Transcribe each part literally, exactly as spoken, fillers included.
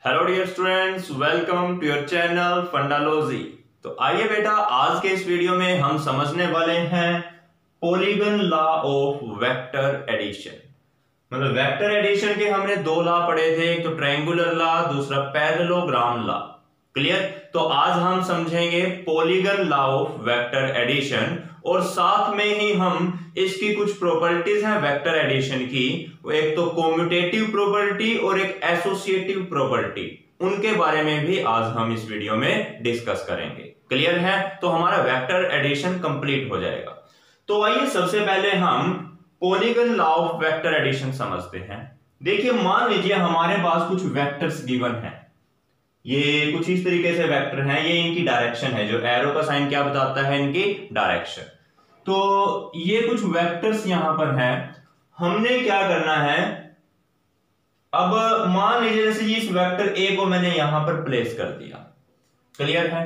Hello dear students, welcome to your channel Fundalogy. तो आइए बेटा, आज के इस वीडियो में हम समझने वाले हैं polygon law of vector addition. मतलब वेक्टर एडिशन के हमने दो लॉ पढ़े थे, एक तो ट्रायंगुलर लॉ, दूसरा पैरेललोग्राम लॉ। क्लियर? तो आज हम समझेंगे polygon law of vector addition और साथ में ही हम इसकी कुछ प्रॉपर्टीज हैं वेक्टर एडिशन की, एक तो कॉम्यूटेटिव प्रॉपर्टी और एक एसोसिएटिव प्रॉपर्टी, उनके बारे में भी आज हम इस वीडियो में डिस्कस करेंगे। क्लियर है? तो हमारा वेक्टर एडिशन कंप्लीट हो जाएगा। तो आइए सबसे पहले हम polygon law of vector addition समझते हैं। देखिए, मान लीजिए हमारे पास कुछ वेक्टर्स गिवन है, ये कुछ इस तरीके से वेक्टर हैं, ये इनकी डायरेक्शन है, जो एरो का साइन क्या बताता है, इनकी डायरेक्शन। तो ये कुछ वेक्टर्स यहां पर हैं, हमने क्या करना है, अब मान लीजिए जैसे इस वेक्टर ए को मैंने यहां पर प्लेस कर दिया। क्लियर है?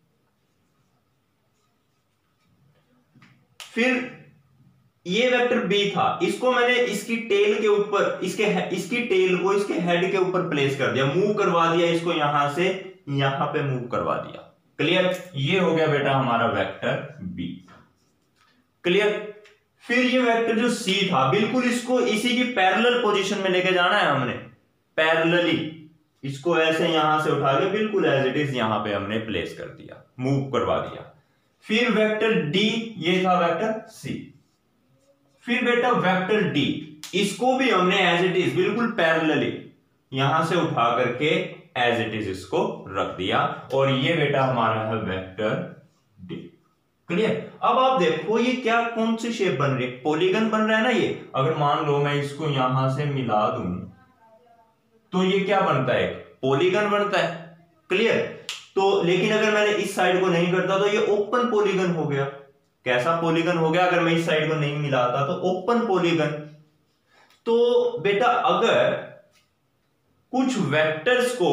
फिर ये वेक्टर बी था, इसको मैंने इसकी टेल के ऊपर, इसके इसकी टेल को इसके हेड के ऊपर प्लेस कर दिया, मूव करवा दिया, इसको यहां से यहां पे मूव करवा दिया। क्लियर? ये हो गया बेटा हमारा वेक्टर बी। क्लियर? फिर ये वेक्टर जो सी था, बिल्कुल इसको इसी की पैरेलल पोजीशन में लेके जाना है हमने, पैरेलली इसको ऐसे यहां से उठा के बिल्कुल एज इट इज यहां पे हमने प्लेस कर दिया, मूव करवा दिया। फिर वेक्टर डी, ये था वेक्टर सी। फिर बेटा वेक्टर डी, इसको भी हमने एज इट इज बिल्कुल पैरेलली यहां से उठा करके एज इट इज इसको रख दिया, और ये बेटा हमारा है वेक्टर डी। क्लियर? अब आप देखो ये क्या, कौन सी शेप बन रही है, पॉलीगन बन रहा है ना ये। अगर मान लो मैं इसको यहां से मिला दूं तो ये क्या बनता है, पॉलीगन बनता है। क्लियर? तो लेकिन अगर मैंने इस साइड को नहीं करता तो ये ओपन पॉलीगन हो गया। कैसा पॉलीगन हो गया? अगर मैं इस साइड को नहीं मिलाता तो ओपन पॉलीगन। तो बेटा अगर कुछ वेक्टर्स को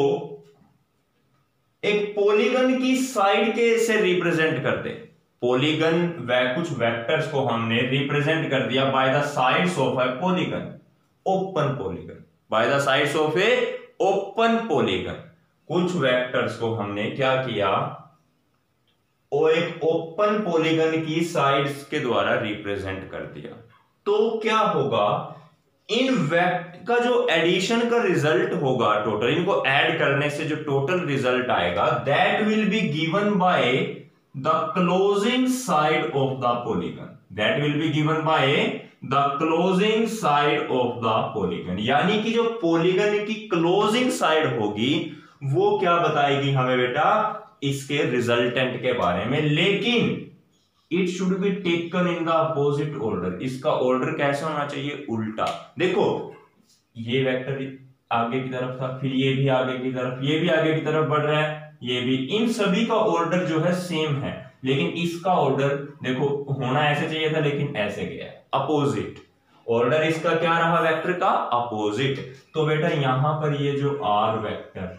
एक पॉलीगन की साइड के से रिप्रेजेंट करते, पॉलीगन वे कुछ वेक्टर्स को हमने रिप्रेजेंट कर दिया by the sides of a polygon, open polygon, by the sides of a open polygon. कुछ वेक्टर्स को हमने क्या किया, और एक ओपन पॉलीगन की साइड्स के द्वारा रिप्रेजेंट कर दिया। तो क्या होगा, इन वेक्टर का जो एडिशन का रिजल्ट होगा, टोटल इनको ऐड करने से जो टोटल रिजल्ट आएगा, that will be given by the closing side of the polygon, that will be given by the closing side of the polygon. यानी कि जो पॉलीगन की क्लोजिंग साइड होगी वो क्या बताएगी हमें बेटा, इसके रिजल्टेंट के बारे में। लेकिन it should be taken in the opposite order, इसका ऑर्डर कैसा होना चाहिए, उल्टा। देखो ये वेक्टर आगे की तरफ था, फिर ये भी आगे की तरफ, ये भी आगे की तरफ बढ़ रहा है, ये भी, इन सभी का ऑर्डर जो है सेम है, लेकिन इसका ऑर्डर देखो होना ऐसे चाहिए था लेकिन ऐसे गया, अपोजिट ऑर्डर इसका क्या रहा, वेक्टर का अपोजिट। तो बेटा यहां पर ये जो आर वेक्टर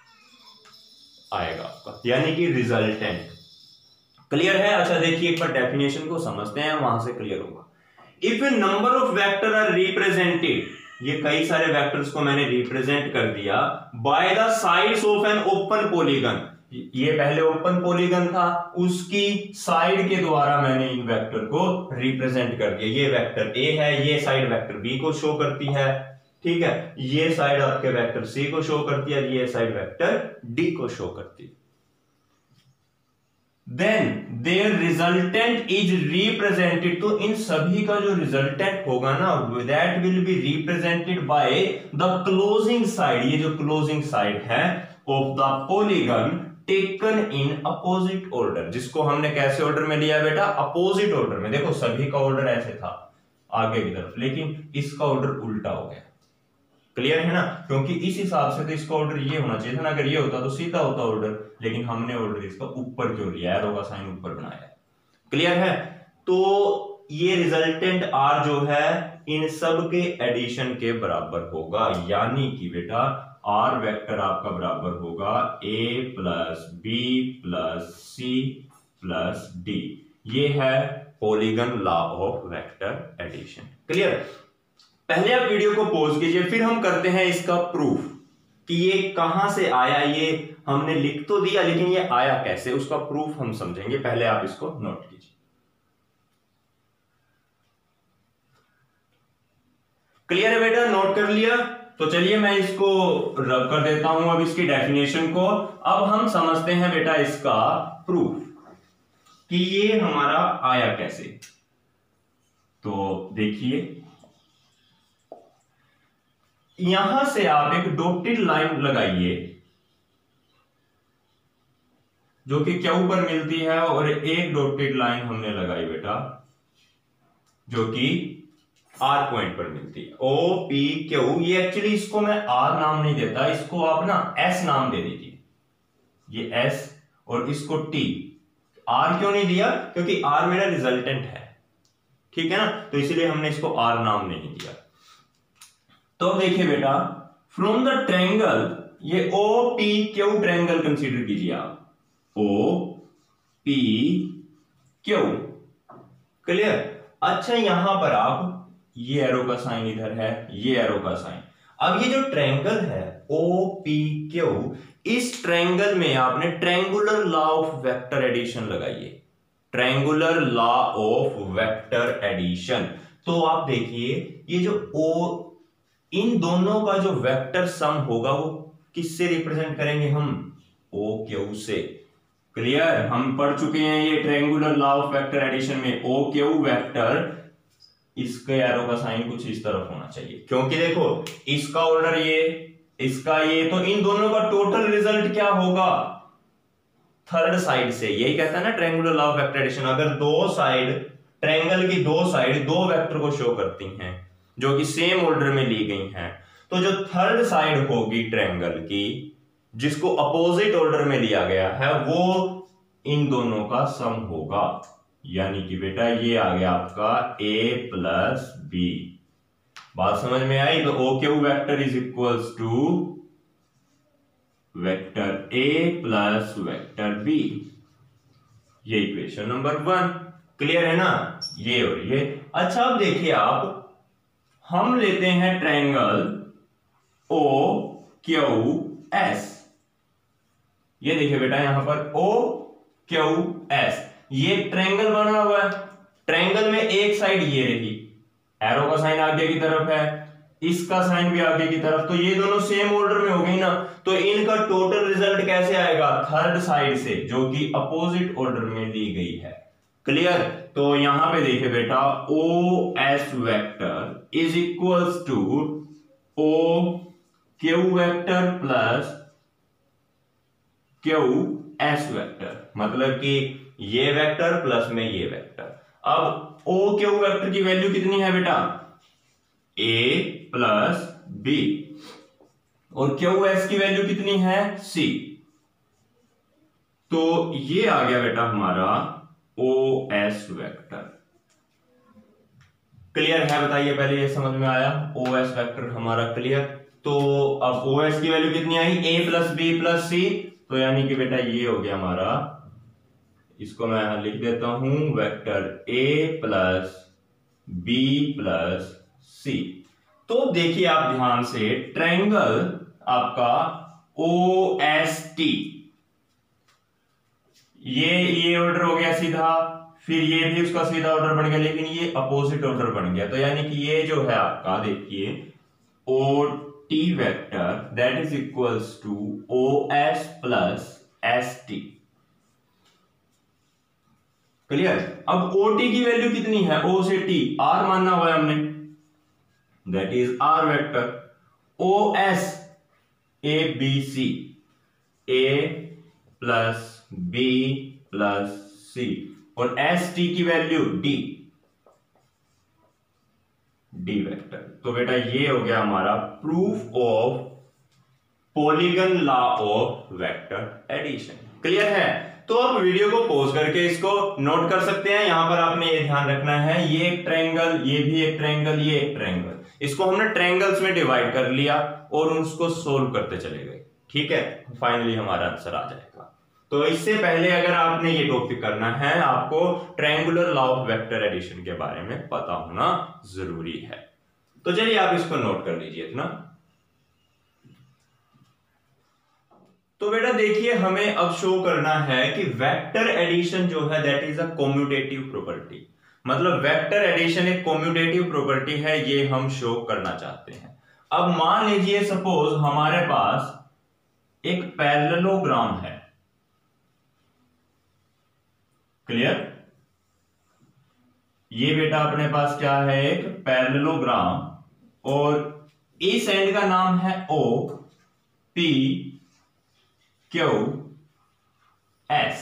आएगा आपका, यानी कि रिजल्टेंट। क्लियर है? अच्छा देखिए एक बार डेफिनेशन को समझते हैं, वहां से क्लियर होगा। If a number of vector are represented, ये कई सारे वेक्टर्स को मैंने रिप्रेजेंट कर दिया by the sides of an open polygon, ये पहले ओपन पॉलीगन था, उसकी साइड के द्वारा मैंने इन वेक्टर को रिप्रेजेंट कर दिया। ये वेक्टर ए है, ये साइड वेक्टर बी को शो करती है, ठीक है, ये साइड आपके वेक्टर सी को शो करती है, ये साइड वेक्टर डी को शो करती है। Then their resultant is represented, तो इन सभी का जो रिजल्टेंट होगा ना, that will be represented by the closing side, ये जो क्लोजिंग साइड है of the polygon taken in opposite order, जिसको हमने कैसे ऑर्डर में लिया बेटा, अपोजिट ऑर्डर में। देखो सभी का ऑर्डर ऐसे था आगे की तरफ, लेकिन इसका ऑर्डर उल्टा हो गया। क्लियर है ना? क्योंकि इस हिसाब से तो इसका ऑर्डर ये होना चाहिए था ना, अगर ये होता तो सीधा होता ऑर्डर, लेकिन हमने ऑर्डर इसका ऊपर क्यों लिया, एरो का साइन ऊपर बनाया। क्लियर है? तो ये रिजल्टेंट आर जो है इन सब के एडिशन के बराबर होगा, यानी कि बेटा आर वेक्टर आपका बराबर होगा A plus B plus C plus D. ये है polygon law of vector addition. Clear? पहले आप वीडियो को पॉज कीजिए, फिर हम करते हैं इसका प्रूफ। कि ये कहां से आया, ये हमने लिख तो दिया लेकिन ये आया कैसे, उसका प्रूफ हम समझेंगे। पहले आप इसको नोट कीजिए। क्लियर है बेटा, नोट कर लिया? तो चलिए मैं इसको रब कर देता हूं अब इसकी डेफिनेशन को। अब हम समझते हैं बेटा इसका प्रूफ कि ये हमारा आया कैसे। तो देखिए, यहां से आप एक डॉटेड लाइन लगाइए जो कि क्यू पर मिलती है, और एक डॉटेड लाइन हमने लगाई बेटा जो कि आर पॉइंट पर मिलती है। ओ पी क्यू, ये एक्चुअली इसको मैं आर नाम नहीं देता, इसको आप ना एस नाम दे दीजिए, ये एस, और इसको टी। आर क्यों नहीं दिया? क्योंकि आर मेरा रिजल्टेंट है, ठीक है ना, तो इसलिए हमने इसको आर नाम नहीं दिया। तो देखिए बेटा, फ्रॉम द ट्रायंगल, ये O P Q triangle consider कीजिए आप, ओ पी क्यू। क्लियर? अच्छा, यहां पर आप ये एरो का साइन इधर है, ये एरो का साइन। अब ये जो ट्रायंगल है ओ पी क्यू, इस ट्रायंगल में आपने triangular law of vector addition लगाइए, triangular law of vector addition. तो आप देखिए, ये जो ओ, इन दोनों का जो वेक्टर सम होगा वो किससे रिप्रेजेंट करेंगे हम? ओ क्यू से। क्लियर? हम पढ़ चुके हैं ये triangular law of vector addition में ओ क्यू वेक्टर, इसके एरो का साइन कुछ इस तरफ होना चाहिए, क्योंकि देखो इसका ऑर्डर ये, इसका ये, तो इन दोनों का टोटल रिजल्ट क्या होगा? थर्ड साइड से। यही कहता है ना triangular law of vector addition, अगर दो साइड, ट्रायंगल की दो साइड दो वेक्टर को शो करती हैं जो कि सेम ऑर्डर में ली गई हैं, तो जो थर्ड साइड होगी ट्रायंगल की, जिसको अपोजिट ऑर्डर में लिया गया है, वो इन दोनों का सम होगा। यानी कि बेटा ये आ गया आपका a प्लस बी। बात समझ में आई? तो O Q vector is equals to vector a plus vector b, ये इक्वेशन नंबर वन। क्लियर है ना, ये और ये। अच्छा, अब देखिए आप, हम लेते हैं ट्रायंगल ओ क्यू एस। ये देखिए बेटा, यहां पर ओ क्यू एस, ये ट्रायंगल बना हुआ है। ट्रायंगल में एक साइड ये रही, एरो का साइन आगे की तरफ है, इसका साइन भी आगे की तरफ, तो ये दोनों सेम ऑर्डर में हो गई ना, तो इनका टोटल रिजल्ट कैसे आएगा? थर्ड साइड से, जो कि अपोजिट ऑर्डर में ली गई है। क्लियर? तो यहां पे देखिए बेटा, O S vector is equals to O Q vector plus Q S vector, मतलब कि ये वेक्टर प्लस में ये वेक्टर। अब ओ क्यू वेक्टर की वैल्यू कितनी है बेटा? ए प्लस बी, और क्यू एस की वैल्यू कितनी है? सी। तो ये आ गया बेटा हमारा ओ एस वेक्टर। क्लियर है? बताइए, पहले ये समझ में आया? ओ एस वेक्टर हमारा क्लियर। तो अब ओ एस की वैल्यू कितनी आई? A plus B plus C, तो यानी कि बेटा ये हो गया हमारा, इसको मैं यहां लिख देता हूं, vector a plus B plus C. तो देखिए आप ध्यान से, ट्रायंगल आपका ओ एस टी, ये ये ऑर्डर हो गया सीधा, फिर ये भी उसका सीधा ऑर्डर बन गया, लेकिन ये अपोजिट ऑर्डर बन गया। तो यानी कि ये जो है आपका, देखिए O T vector that is equals to O S plus S T. Clear? अब ओ टी की वैल्यू कितनी है? ओ से टी, आर मानना हुआ है हमने, that is R vector. O S A B C, A plus B plus C, और एस टी की वैल्यू डी, डी वेक्टर। तो बेटा ये हो गया हमारा proof of polygon law of vector addition. Clear है? तो आप वीडियो को पॉज करके इसको नोट कर सकते हैं। यहां पर आपने ये ध्यान रखना है, ये एक ट्रायंगल, ये भी एक ट्रायंगल, ये एक ट्रायंगल, इसको हमने ट्रायंगल्स में डिवाइड कर लिया और उसको सोल्व करते चले गए। ठीक है, फाइनली हमारा आंसर आ जाएगा। तो इससे पहले अगर आपने ये टॉपिक करना है, आपको triangular law of vector addition के बारे में पता होना जरूरी है। तो चलिए आप इसको नोट कर लीजिए इतना। तो बेटा देखिए हमें अब शो करना है कि वेक्टर एडिशन जो है that is a commutative property, मतलब वेक्टर एडिशन एक कम्यूटेटिव प्रॉपर्टी है, ये हम शो करना चाहते हैं। अब मान लीजिए सपोज हमारे पास एक पैरेललोग्राम है, क्लियर, ये बेटा अपने पास क्या है, एक पैरेललोग्राम, और इस एंड का नाम है O, P, Q, S,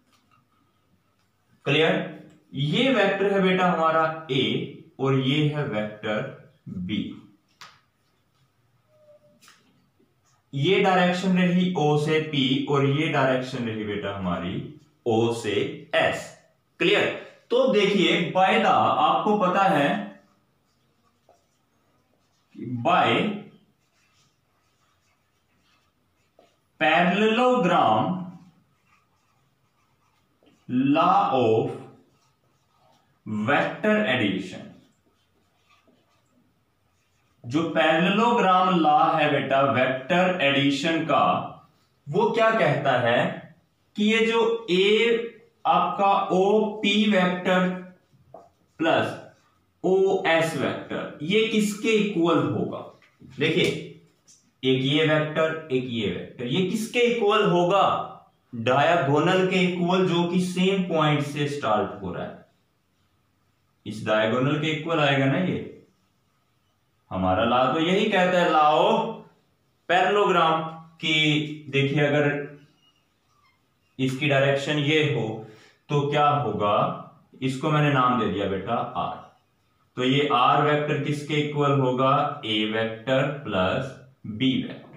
clear. ये वेक्टर है बेटा हमारा A और ये है वेक्टर B। ये डायरेक्शन रही O से P और ये डायरेक्शन रही बेटा हमारी O से S, क्लियर। तो देखिए बाय द, आपको पता है by parallelogram law of vector addition, जो पैरेललोग्राम लॉ है बेटा वेक्टर एडिशन का, वो क्या कहता है कि ये जो A आपका O P vector plus O S vector, ये किसके इक्वल होगा। देखिए एक ये वेक्टर एक ये वेक्टर, ये किसके इक्वल होगा, डायगोनल के इक्वल, जो कि सेम पॉइंट से स्टार्ट हो रहा है, इस डायगोनल के इक्वल आएगा ना। ये हमारा लॉ तो यही कहता है, लॉ ऑफ पैरेललोग्राम, कि देखिए अगर इसकी डायरेक्शन ये हो तो क्या होगा, इसको मैंने नाम दे दिया बेटा R, तो ये R वेक्टर किसके इक्वल होगा, A vector plus B vector,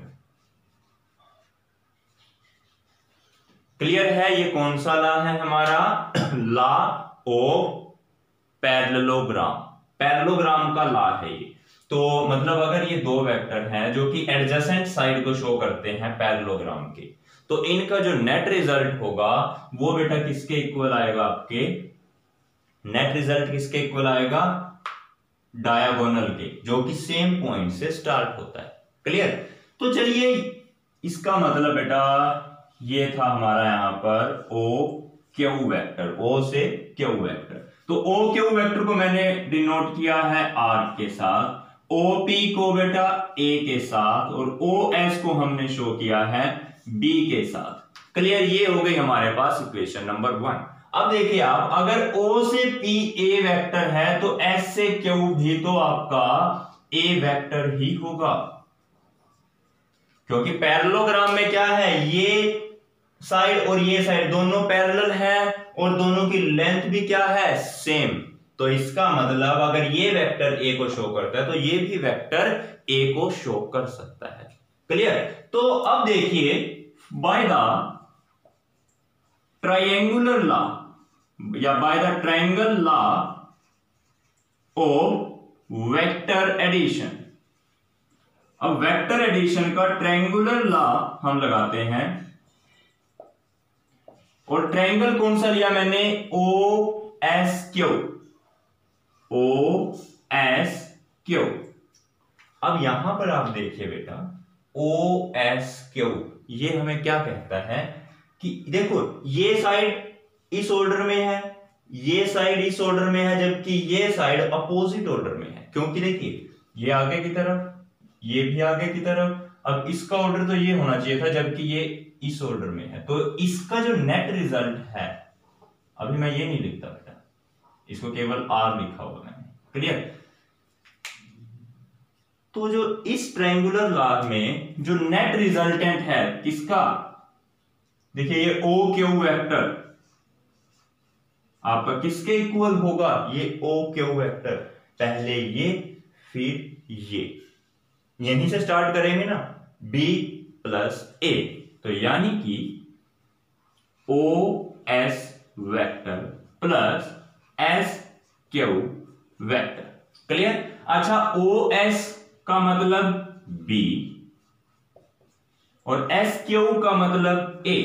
clear है। ये कौन सा लॉ है हमारा, लॉ ऑफ पैरेललोग्राम, पैरेललोग्राम का लॉ है ये। तो मतलब अगर ये दो वेक्टर हैं जो कि एडजेसेंट साइड को शो करते हैं पैरेललोग्राम के, तो इनका जो नेट रिजल्ट होगा वो बेटा किसके इक्वल आएगा, आपके नेट रिजल्ट किसके इक्वल आएगा, डायगोनल के, जो कि सेम पॉइंट से स्टार्ट होता है, क्लियर। तो चलिए इसका मतलब बेटा ये था हमारा यहां पर O Q वेक्टर, O से Q वेक्टर, तो O Q वेक्टर को मैंने डिनोट किया है R के साथ, O P को बेटा A के साथ, और O S को हमने शो किया है B के साथ, क्लियर। ये हो गई हमारे पास इक्वेशन नंबर वन। अब देखिए आप, अगर O से P A वेक्टर है तो S से Q भी तो आपका A वेक्टर ही होगा, क्योंकि पैरेललोग्राम में क्या है, ये साइड और ये साइड दोनों पैरेलल है और दोनों की लेंथ भी क्या है, सेम। तो इसका मतलब अगर ये वेक्टर A को शो करता है तो ये भी वेक्टर A को शो कर सकता है, क्लियर। तो अब देखिए बाय द ट्रायंगुलर लॉ या by the triangle law of vector addition, अब वेक्टर एडिशन का ट्रायंगुलर लॉ हम लगाते हैं, और ट्रायंगल कौन सा लिया मैंने, O S Q, O S Q। अब यहां पर आप देखिए बेटा O S Q, ये हमें क्या कहता है कि देखो ये साइड इस ऑर्डर में है, ये साइड इस ऑर्डर में है, जबकि ये साइड अपोजिट ऑर्डर में है, क्योंकि देखिए ये आगे की तरफ, ये भी आगे की तरफ। अब इसका ऑर्डर तो ये होना चाहिए था, जबकि ये इस ऑर्डर में है, तो इसका जो नेट रिजल्ट है, अभी मैं ये नहीं लिखता बेटा, इसको केवल R लिखा होगा मैंने, क्लियर। तो जो इस ट्रायंगुलर लॉ में जो नेट रिजल्टेंट है किसका, देखिए ये O Q वेक्टर आपका किसके इक्वल होगा, ये O Q वेक्टर, पहले ये फिर ये, यहीं से स्टार्ट करेंगे ना, B प्लस A, तो यानी कि O S vector plus S Q vector, clear. अच्छा O S का मतलब B और S Q का मतलब A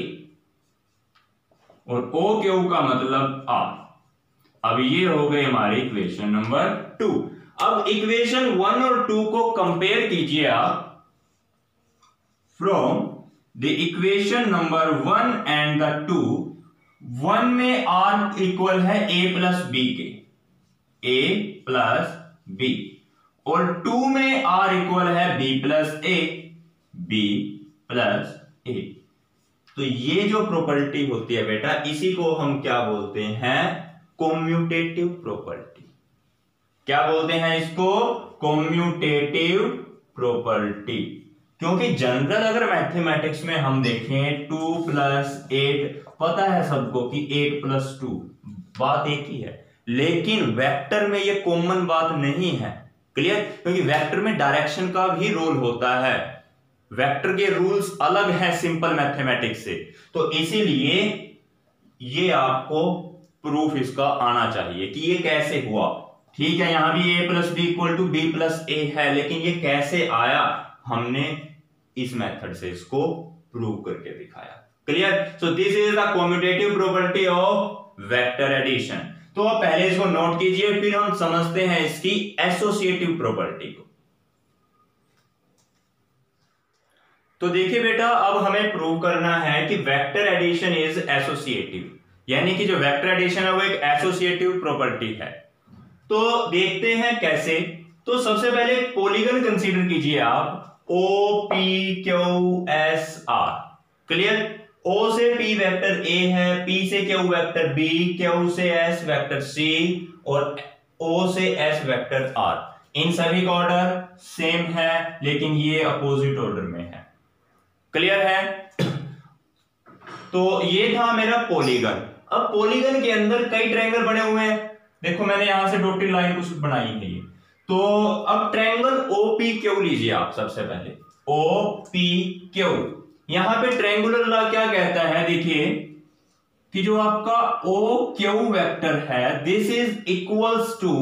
और O Q का मतलब R। अब ये हो गई हमारी इक्वेशन नंबर टू। अब इक्वेशन वन और टू को कंपेयर कीजिए आप from the equation number one and the two, one में आर इक्वल है ए प्लस बी के, ए प्लस बी, और टू में आर इक्वल है B plus A, B plus A. तो ये जो प्रॉपर्टी होती है बेटा, इसी को हम क्या बोलते हैं, कॉम्यूटेटिव प्रॉपर्टी। क्या बोलते हैं इसको, कॉम्यूटेटिव प्रॉपर्टी। क्योंकि जनरल अगर मैथमेटिक्स में हम देखें टू प्लस एट, पता है सबको कि एट प्लस टू बात एक ही है, लेकिन वेक्टर में ये कॉमन बात नहीं है। क्लियर, क्योंकि वेक्टर में डायरेक्शन का भी रोल होता है, वेक्टर के रूल्स अलग हैं सिंपल मैथमेटिक्स से, तो इसीलिए ये आपको प्रूफ इसका आना चाहिए कि ये कैसे हुआ। ठीक है, यहां भी a plus B equal to B plus A है, लेकिन ये कैसे आया, हमने इस मेथड से इसको प्रूव करके दिखाया। Clear, so this is the commutative property of vector addition. तो आप पहले इसको नोट कीजिए, फिर हम समझते हैं इसकी एसोसिएटिव प्रॉपर्टी को। तो देखिए बेटा, अब हमें प्रूव करना है कि वेक्टर एडिशन इज एसोसिएटिव, यानी कि जो वेक्टर एडिशन है वो एक एसोसिएटिव प्रॉपर्टी है। तो देखते हैं कैसे। तो सबसे पहले पॉलीगन कंसीडर कीजिए आप, O P Q S R. Clear, O से P वेक्टर A है, P से Q वेक्टर B, Q से S वेक्टर C और O से S वेक्टर R। इन सभी का ऑर्डर सेम है, लेकिन ये अपोजिट ऑर्डर में है। क्लियर है, तो ये था मेरा पॉलीगन। अब पॉलीगन के अंदर कई ट्रायंगल बने हुए हैं, देखो मैंने यहां से डॉटेड लाइन कुछ बनाई है ये। तो अब ट्रायंगल O P Q लीजिए आप सबसे पहले, O P Q। यहां पे ट्रायंगुलर लॉ क्या कहता है, देखिए कि जो आपका O Q वेक्टर है, this is equals to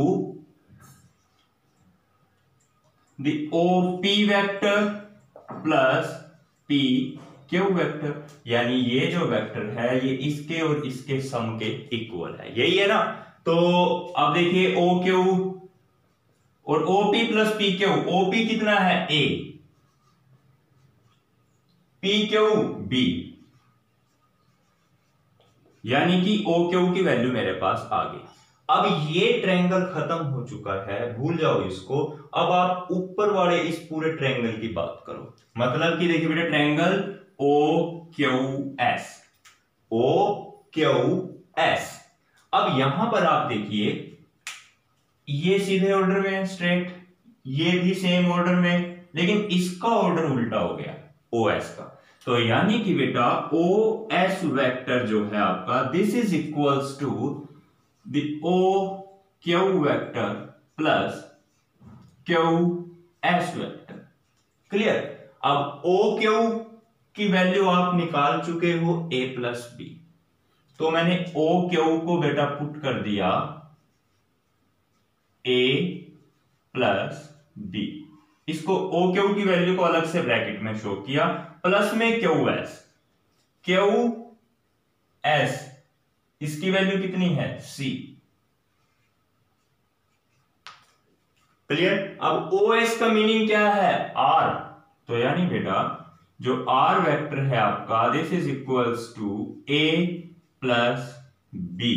the O P vector plus P Q vector, यानी ये जो वेक्टर है ये इसके और इसके सम के इक्वल है, यही है ना। तो अब देखिए O Q और O P plus P Q, O P कितना है A, P Q B, यानी कि O Q की वैल्यू मेरे पास आ गई। अब ये ट्रायंगल खत्म हो चुका है, भूल जाओ इसको। अब आप ऊपर वाले इस पूरे ट्रायंगल की बात करो, मतलब कि देखिए बेटा triangle O Q S, O Q S। अब यहां पर आप देखिए ये सीधे ऑर्डर में स्ट्रेट, ये भी सेम ऑर्डर में, लेकिन इसका ऑर्डर उल्टा हो गया O S का। तो यानी कि बेटा O S वेक्टर जो है आपका, this is equals to the O Q vector plus Q S vector. Clear, अब O Q की वैल्यू आप निकाल चुके हो A प्लस बी, तो मैंने O Q को बेटा पुट कर दिया A प्लस बी, इसको O Q की वैल्यू को अलग से ब्रैकेट में शो किया, प्लस में Q S, Q S इसकी वैल्यू कितनी है C। क्लियर, अब O S का मीनिंग क्या है R, तो यानी बेटा जो R वेक्टर है आपका, this is equals to A plus B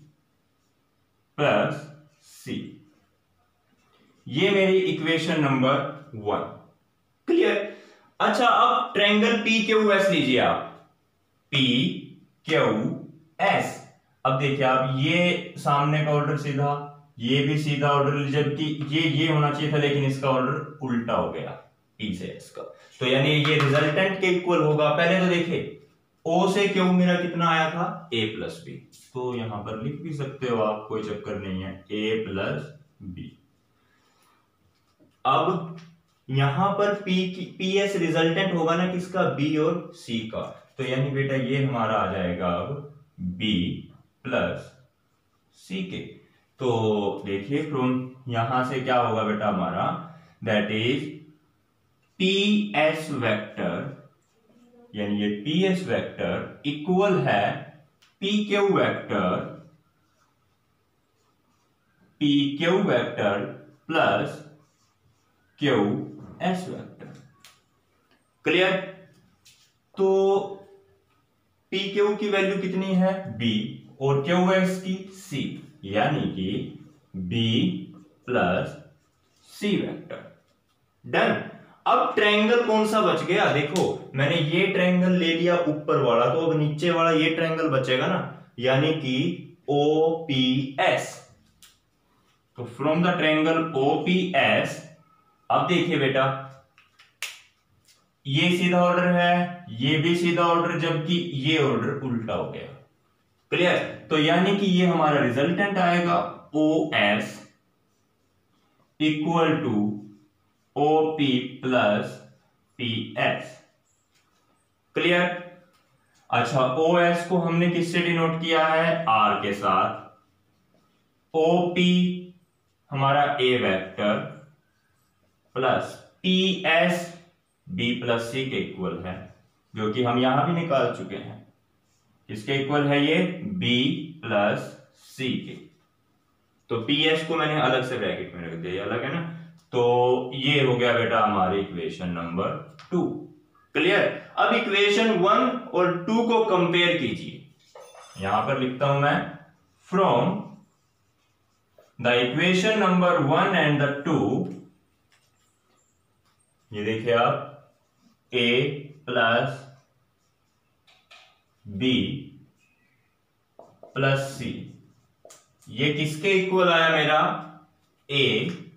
plus C। ये मेरी इक्वेशन नंबर वन। क्लियर, अच्छा अब ट्रायंगल P Q S लीजिए आप, P Q S। अब देखिए आप, ये सामने का ऑर्डर सीधा, ये भी सीधा ऑर्डर, जबकि ये ये होना चाहिए था, लेकिन इसका ऑर्डर उल्टा हो गया P से S का, तो यानी ये रिजल्टेंट के इक्वल होगा। पहले तो देखिए O से Q मेरा कितना आया था A प्लस बी, तो यहां पर लिख भी सकते हो आप, कोई चक्कर नहीं है, A प्लस बी। अब यहां पर P की P S रिजल्टेंट होगा ना किसका, B और C का, तो यानी बेटा ये हमारा आ जाएगा अब B प्लस C के। तो देखिए फ्रॉम यहां से क्या होगा बेटा हमारा, that is P S vector, यानी ये P S वेक्टर इक्वल है P Q vector, P Q vector plus Q S vector. Clear, तो पी क्यू की वैल्यू कितनी है b और क्यू एक्स की c, यानी कि b plus C vector. Done. अब ट्रायंगल कौन सा बच गया, देखो मैंने ये ट्रायंगल ले लिया ऊपर वाला, तो अब नीचे वाला ये ट्रायंगल बचेगा ना, यानी कि ओ पी एस। तो from the triangle O P S, अब देखिए बेटा ये सीधा ऑर्डर है, ये भी सीधा ऑर्डर, जबकि ये ऑर्डर उल्टा हो गया। क्लियर। तो यानी कि ये हमारा रिजल्टेंट आएगा O S equal to O P plus P S. Clear. अच्छा, ओ एस को हमने किससे डिनोट किया है, आर के साथ। ओ पी हमारा A vector plus P S B plus C के इक्वल है, जो कि हम यहां भी निकाल चुके हैं। किसके इक्वल है ये, बी प्लस सी के। तो पी एस को मैंने अलग से ब्रैकेट में रख दिया, अलग है ना। तो ये हो गया बेटा हमारी इक्वेशन नंबर टू। क्लियर। अब इक्वेशन वन और टू को कंपेयर कीजिए। यहां पर लिखता हूं मैं, from the equation number one and the two, ये देखिए आप, a plus B plus C, ये किसके इक्वल आया मेरा, a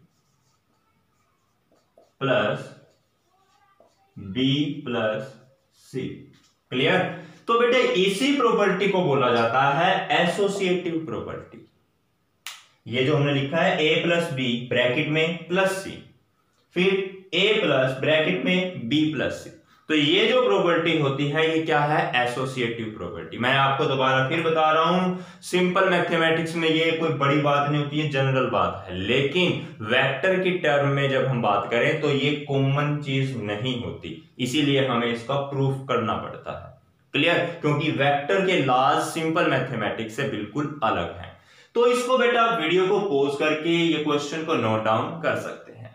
plus B plus C. Clear. तो बेटे इसी प्रॉपर्टी को बोला जाता है एसोसिएटिव प्रॉपर्टी। ये जो हमने लिखा है a प्लस बी ब्रैकेट में प्लस सी, फिर a प्लस ब्रैकेट में b प्लस सी, तो ये जो प्रॉपर्टी होती है ये क्या है, एसोसिएटिव प्रॉपर्टी। मैं आपको दोबारा फिर बता रहा हूं, सिंपल मैथमेटिक्स में ये कोई बड़ी बात नहीं होती है, जनरल बात है, लेकिन वेक्टर की टर्म में जब हम बात करें तो ये कॉमन चीज नहीं होती, इसीलिए हमें इसका प्रूफ करना पड़ता है। क्लियर। क्योंकि वेक्टर के लॉज सिंपल मैथमेटिक्स से बिल्कुल अलग हैं। तो इसको बेटा वीडियो को पॉज करके ये क्वेश्चन को नोट डाउन कर सकते हैं।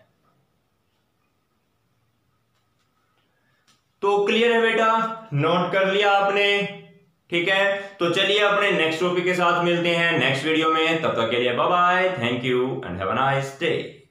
तो क्लियर है बेटा, नोट कर लिया आपने, ठीक है। तो चलिए अपने नेक्स्ट टॉपिक के साथ मिलते हैं नेक्स्ट वीडियो में, तब तक के लिए bye bye, thank you and have a nice day.